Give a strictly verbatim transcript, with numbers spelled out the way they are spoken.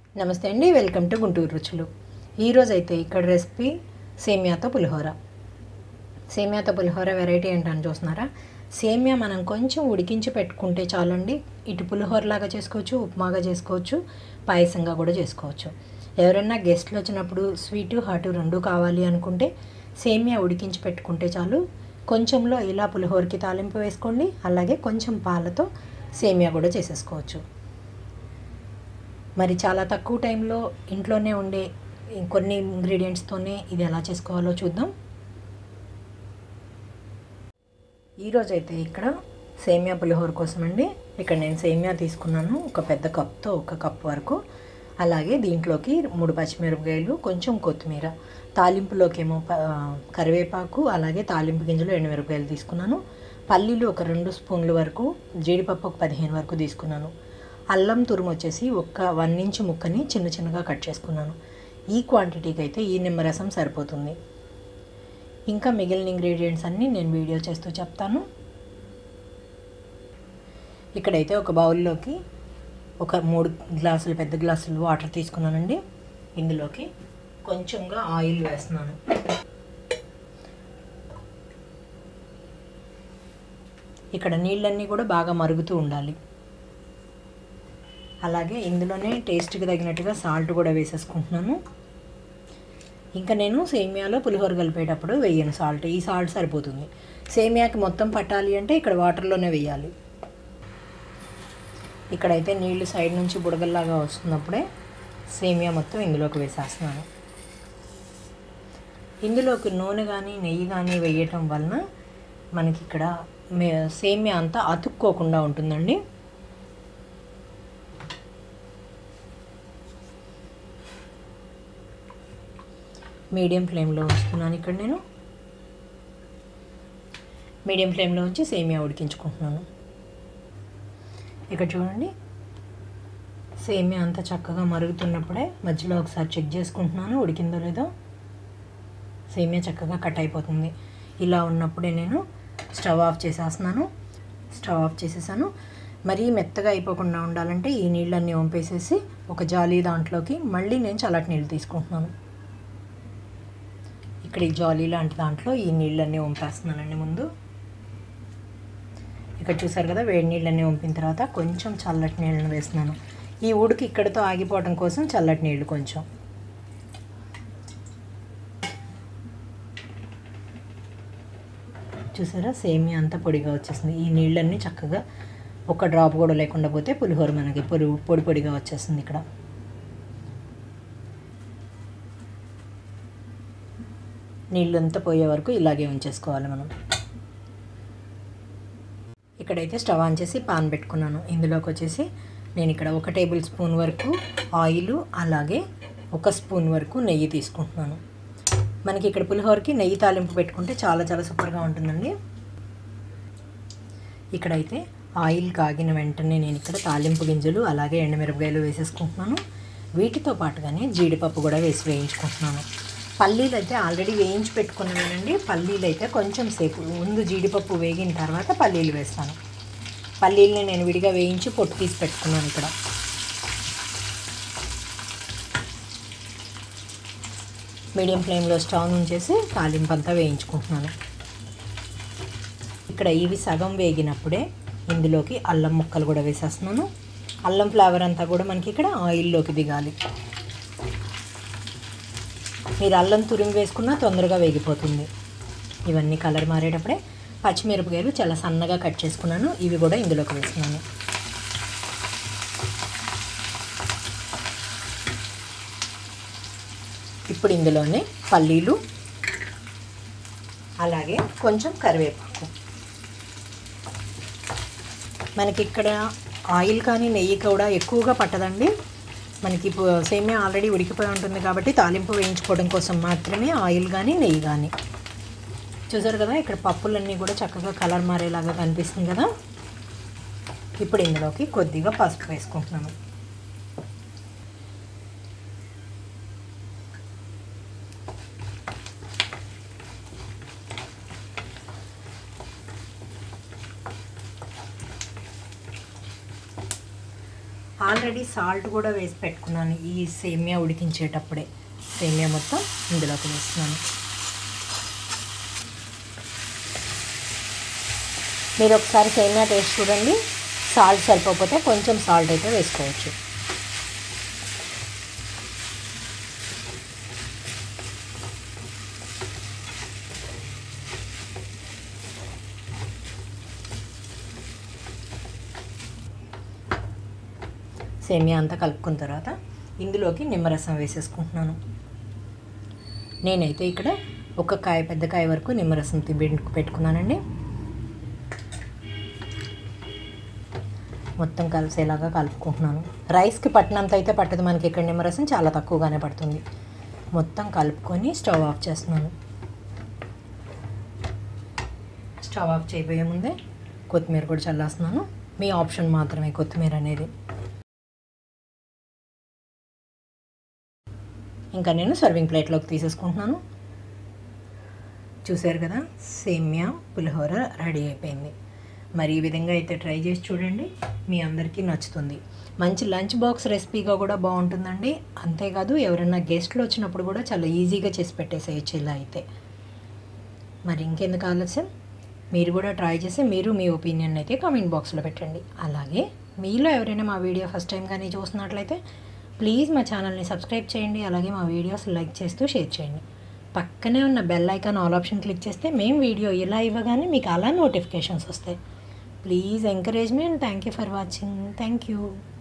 నమస్తే అండి, welcome to Guntur రుచులు. ఈరోజు అయితే ఇక్కడ రెసిపీ సేమియాతో పులిహోర. సేమియాతో పులిహోర వెరైటీ ఏంటని చూస్తున్నారా? సేమియా మనం కొంచెం ఉడికించి పెట్టుకుంటే చాలండి. ఇటు పులిహోరలాగా చేసుకోవచ్చు, ఉప్మాగా చేసుకోవచ్చు, పాయసంగా కూడా చేసుకోవచ్చు. ఎవరైనా గెస్ట్లు వచ్చినప్పుడు స్వీటు హాటు రెండు కావాలి అనుకుంటే సేమియా ఉడికించి పెట్టుకుంటే చాలు. కొంచెంలో ఇలా పులిహోరకి తాలింపు వేసుకోండి. అలాగే కొంచెం పాలతో సేమియా కూడా చేసేసుకోవచ్చు. మరి చాలా తక్కువ టైంలో ఇంట్లోనే ఉండే కొన్ని ఇంగ్రీడియంట్స్తోనే ఇది ఎలా చేసుకోవాలో చూద్దాం. ఈరోజు అయితే ఇక్కడ సేమియా పులిహోర కోసం అండి, ఇక్కడ నేను సేమియా తీసుకున్నాను ఒక పెద్ద కప్తో ఒక కప్ వరకు. అలాగే దీంట్లోకి మూడు పచ్చిమిరపకాయలు, కొంచెం కొత్తిమీర, తాలింపులోకి ఏమో కరివేపాకు, అలాగే తాలింపు గింజలు ఎండుమిరపకాయలు తీసుకున్నాను. పల్లీలు ఒక రెండు స్పూన్ల వరకు, జీడిపప్పు ఒక పదిహేను వరకు తీసుకున్నాను. అల్లం తురుము వచ్చేసి ఒక వన్ ఇంచ్ ముక్కని చిన్న చిన్నగా కట్ చేసుకున్నాను. ఈ క్వాంటిటీకి అయితే ఈ నిమ్మరసం సరిపోతుంది. ఇంకా మిగిలిన ఇంగ్రీడియంట్స్ అన్నీ నేను వీడియో చేస్తూ చెప్తాను. ఇక్కడైతే ఒక బౌల్లోకి ఒక మూడు గ్లాసులు పెద్ద గ్లాసులు వాటర్ తీసుకున్నానండి. ఇందులోకి కొంచెంగా ఆయిల్ వేస్తున్నాను. ఇక్కడ నీళ్ళన్నీ కూడా బాగా మరుగుతూ ఉండాలి. అలాగే ఇందులోనే టేస్ట్కి తగినట్టుగా సాల్ట్ కూడా వేసేసుకుంటున్నాను. ఇంకా నేను సేమియాలో పులిహోర కలిపేటప్పుడు వేయను సాల్ట్, ఈ సాల్ట్ సరిపోతుంది. సేమియాకి మొత్తం పట్టాలి అంటే ఇక్కడ వాటర్లోనే వేయాలి. ఇక్కడైతే నీళ్లు సైడ్ నుంచి బుడగల్లాగా వస్తున్నప్పుడే సేమియా మొత్తం ఇందులోకి వేసేస్తున్నాను. ఇందులోకి నూనె కానీ నెయ్యి కానీ వేయటం వలన మనకి ఇక్కడ సేమియా అంతా అతుక్కోకుండా ఉంటుందండి. మీడియం ఫ్లేమ్లో ఉంచుతున్నాను. ఇక్కడ నేను మీడియం ఫ్లేమ్లో ఉంచి సేమియా ఉడికించుకుంటున్నాను. ఇక్కడ చూడండి, సేమియా అంతా చక్కగా మరుగుతున్నప్పుడే మధ్యలో ఒకసారి చెక్ చేసుకుంటున్నాను ఉడికిందో లేదో. సేమియా చక్కగా కట్ అయిపోతుంది. ఇలా ఉన్నప్పుడే నేను స్టవ్ ఆఫ్ చేసేస్తున్నాను. స్టవ్ ఆఫ్ చేసేసాను. మరీ మెత్తగా అయిపోకుండా ఉండాలంటే ఈ నీళ్ళన్నీ వంపేసేసి ఒక జాలి దాంట్లోకి మళ్ళీ నేను చల్లటి నీళ్ళు తీసుకుంటున్నాను. ఇక్కడ ఈ జాలీ లాంటి దాంట్లో ఈ నీళ్ళన్నీ వంపేస్తున్నానండి ముందు. ఇక్కడ చూసారు కదా, వేడి నీళ్ళన్నీ వంపిన తర్వాత కొంచెం చల్లటి నీళ్ళని వేస్తున్నాను. ఈ ఉడికి ఇక్కడితో ఆగిపోవడం కోసం చల్లటి నీళ్ళు కొంచెం. చూసారా, సేమియా అంతా పొడిగా వచ్చేసింది. ఈ నీళ్ళన్నీ చక్కగా ఒక డ్రాప్ కూడా లేకుండా పోతే పులిహోర మనకి పొడి పొడి పొడిగా వచ్చేస్తుంది. ఇక్కడ నీళ్ళంతా పోయే వరకు ఇలాగే ఉంచేసుకోవాలి మనం. ఇక్కడైతే స్టవ్ ఆన్ చేసి పాన్ పెట్టుకున్నాను. ఇందులోకి వచ్చేసి నేను ఇక్కడ ఒక టేబుల్ స్పూన్ వరకు ఆయిల్, అలాగే ఒక స్పూన్ వరకు నెయ్యి తీసుకుంటున్నాను. మనకి ఇక్కడ పులిహోరకి నెయ్యి తాలింపు పెట్టుకుంటే చాలా చాలా సూపర్గా ఉంటుందండి. ఇక్కడైతే ఆయిల్ కాగిన వెంటనే నేను ఇక్కడ తాలింపు గింజలు అలాగే ఎండుమిరపకాయలు వేసేసుకుంటున్నాను. వీటితో పాటుగానే జీడిపప్పు కూడా వేసి వేయించుకుంటున్నాను. పల్లీలు అయితే ఆల్రెడీ వేయించి పెట్టుకున్నానండి. పల్లీలు అయితే కొంచెం సేపు ముందు జీడిపప్పు వేగిన తర్వాత పల్లీలు వేస్తాను. పల్లీలని నేను విడిగా వేయించి పొట్టు తీసి పెట్టుకున్నాను. ఇక్కడ మీడియం ఫ్లేమ్లో స్టవ్ ఉంచేసి తాలింపు అంతా వేయించుకుంటున్నాను. ఇక్కడ ఇవి సగం వేగినప్పుడే ఇందులోకి అల్లం ముక్కలు కూడా వేసేస్తున్నాను. అల్లం ఫ్లేవర్ అంతా కూడా మనకి ఇక్కడ ఆయిల్లోకి దిగాలి. మీరు అల్లం తురిమి వేసుకున్నా తొందరగా వేగిపోతుంది. ఇవన్నీ కలర్ మారేటప్పుడే పచ్చిమిరపకాయలు చాలా సన్నగా కట్ చేసుకున్నాను, ఇవి కూడా ఇందులోకి వేసుకున్నాను. ఇప్పుడు ఇందులోనే పల్లీలు అలాగే కొంచెం కరివేపాకు. మనకి ఇక్కడ ఆయిల్ కానీ నెయ్యి కూడా ఎక్కువగా పట్టదండి. మనకి సేమియా ఆల్రెడీ ఉడికిపోయి ఉంటుంది కాబట్టి తాలింపు వేయించుకోవడం కోసం మాత్రమే ఆయిల్ కానీ నెయ్యి కానీ. చూసారు కదా, ఇక్కడ పప్పులన్నీ కూడా చక్కగా కలర్ మారేలాగా కనిపిస్తుంది కదా. ఇప్పుడు ఇందులోకి కొద్దిగా పసుపు వేసుకుంటున్నాను. ఆల్రెడీ సాల్ట్ కూడా వేసి పెట్టుకున్నాను ఈ సేమియా ఉడికించేటప్పుడే. సేమియా మొత్తం ఇందులోకి వేస్తున్నాను. మీరు ఒకసారి సేమియా టేస్ట్ చూడండి, సాల్ట్ సరిపోతే కొంచెం సాల్ట్ అయితే వేసుకోవచ్చు. సేమియా అంతా కలుపుకున్న తర్వాత ఇందులోకి నిమ్మరసం వేసేసుకుంటున్నాను. నేనైతే ఇక్కడ ఒక కాయ పెద్ద కాయ వరకు నిమ్మరసం పెట్టుకున్నానండి. మొత్తం కలిసేలాగా కలుపుకుంటున్నాను. రైస్కి పట్టినంత అయితే పట్టదు మనకి, ఇక్కడ నిమ్మరసం చాలా తక్కువగానే పడుతుంది. మొత్తం కలుపుకొని స్టవ్ ఆఫ్ చేస్తున్నాను. స్టవ్ ఆఫ్ చేయబోయే ముందే కొత్తిమీర కూడా చల్లేస్తున్నాను. మీ ఆప్షన్ మాత్రమే కొత్తిమీర అనేది. ఇంకా నేను సర్వింగ్ ప్లేట్లోకి తీసేసుకుంటున్నాను. చూసారు కదా, సేమియా పులిహోర రెడీ అయిపోయింది. మరి ఈ విధంగా అయితే ట్రై చేసి చూడండి, మీ అందరికీ నచ్చుతుంది. మంచి లంచ్ బాక్స్ రెసిపీగా కూడా బాగుంటుందండి. అంతేకాదు ఎవరైనా గెస్ట్లు వచ్చినప్పుడు కూడా చాలా ఈజీగా చేసి పెట్టేసేయచ్చు ఇలా అయితే. మరి ఇంకెందుకు ఆలస్యం, మీరు కూడా ట్రై చేసి మీరు మీ ఒపీనియన్ అయితే కామెంట్ బాక్స్లో పెట్టండి. అలాగే మీలో ఎవరైనా మా వీడియో ఫస్ట్ టైం కానీ చూసినట్లయితే ప్లీజ్ మా ఛానల్ని సబ్స్క్రైబ్ చేయండి. అలాగే మా వీడియోస్ లైక్ చేస్తూ షేర్ చేయండి. పక్కనే ఉన్న bell icon all option click చేస్తే మేము వీడియో ఇలా ఇవ్వగానే మీకు అలా నోటిఫికేషన్స్ వస్తాయి. ప్లీజ్ ఎంకరేజ్ మీ and thank you for watching. Thank you.